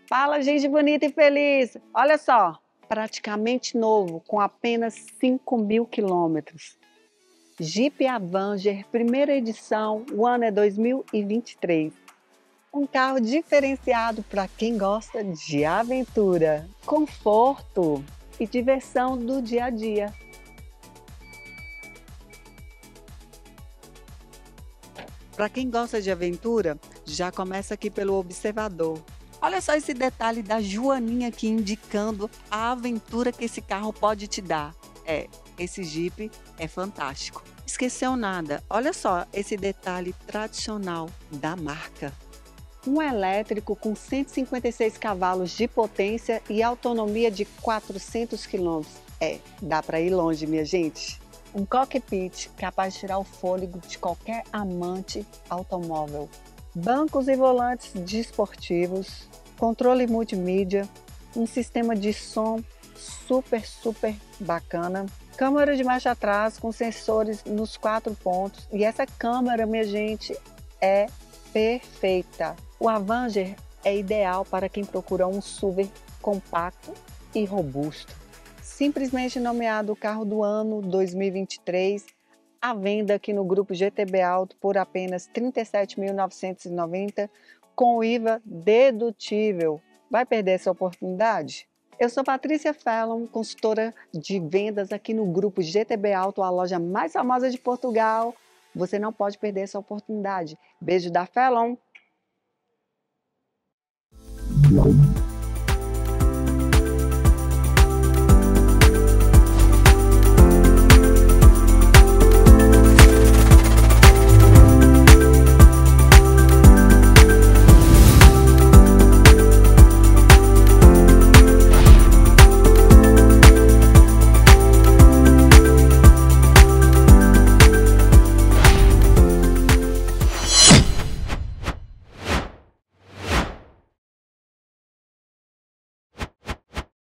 Fala, gente bonita e feliz! Olha só, praticamente novo, com apenas 5.000 quilômetros. Jeep Avenger, primeira edição, o ano é 2023. Um carro diferenciado para quem gosta de aventura, conforto e diversão do dia a dia. Para quem gosta de aventura, já começa aqui pelo observador. Olha só esse detalhe da Joaninha aqui indicando a aventura que esse carro pode te dar. Esse Jeep é fantástico. Esqueceu nada, olha só esse detalhe tradicional da marca. Um elétrico com 156 cavalos de potência e autonomia de 400 quilômetros. Dá para ir longe, minha gente. Um cockpit capaz de tirar o fôlego de qualquer amante automóvel. Bancos e volantes desportivos, controle multimídia, um sistema de som super bacana, câmera de marcha atrás com sensores nos 4 pontos, e essa câmera, minha gente, é perfeita. O Avenger é ideal para quem procura um SUV compacto e robusto. Simplesmente nomeado o carro do ano 2023, à venda aqui no grupo GTB Auto por apenas R$ 37.990, com IVA dedutível. Vai perder essa oportunidade? Eu sou Patrícia Fellon, consultora de vendas aqui no grupo GTB Auto, a loja mais famosa de Portugal. Você não pode perder essa oportunidade. Beijo da Fellon!